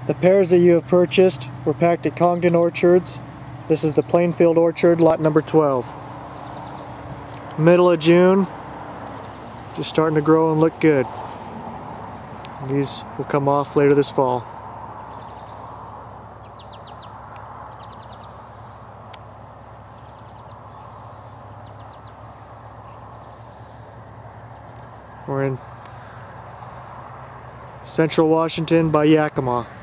The pears that you have purchased were packed at Congdon Orchards. This is the PlainField orchard, lot number 12. Middle of June, just starting to grow and look good. These will come off later this fall. We're in Central Washington by Yakima.